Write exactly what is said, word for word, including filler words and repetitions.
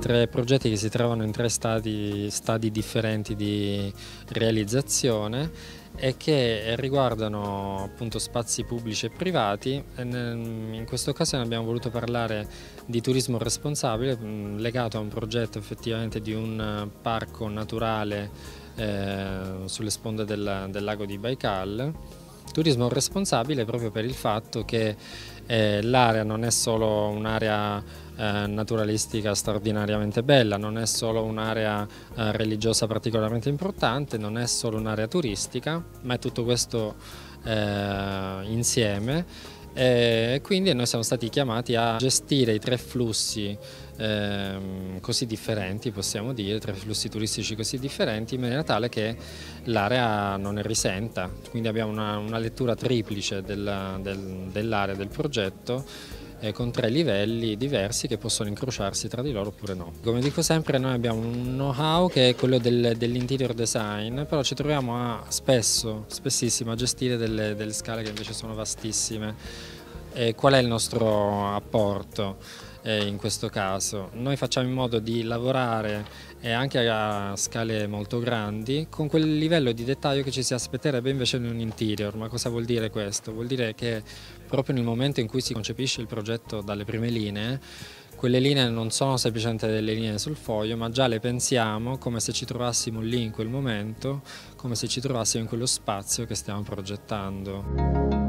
tre progetti che si trovano in tre stadi, stadi differenti di realizzazione e che riguardano appunto spazi pubblici e privati. In questo caso ne abbiamo voluto parlare di turismo responsabile legato a un progetto effettivamente di un parco naturale eh, sulle sponde del, del lago di Baikal. Turismo responsabile proprio per il fatto che eh, l'area non è solo un'area eh, naturalistica straordinariamente bella, non è solo un'area eh, religiosa particolarmente importante, non è solo un'area turistica, ma è tutto questo eh, insieme. E quindi noi siamo stati chiamati a gestire i tre flussi ehm, così differenti, possiamo dire, tre flussi turistici così differenti, in maniera tale che l'area non ne risenta. Quindi abbiamo una, una lettura triplice del, del, dell'area del progetto eh, con tre livelli diversi che possono incrociarsi tra di loro oppure no. Come dico sempre, noi abbiamo un know-how che è quello del, dell'interior design, però ci troviamo a, spesso, spessissimo a gestire delle, delle scale che invece sono vastissime. E qual è il nostro apporto eh, in questo caso? Noi facciamo in modo di lavorare eh, anche a scale molto grandi con quel livello di dettaglio che ci si aspetterebbe invece in un interior. Ma cosa vuol dire questo? Vuol dire che proprio nel momento in cui si concepisce il progetto dalle prime linee, quelle linee non sono semplicemente delle linee sul foglio, ma già le pensiamo come se ci trovassimo lì in quel momento, come se ci trovassimo in quello spazio che stiamo progettando.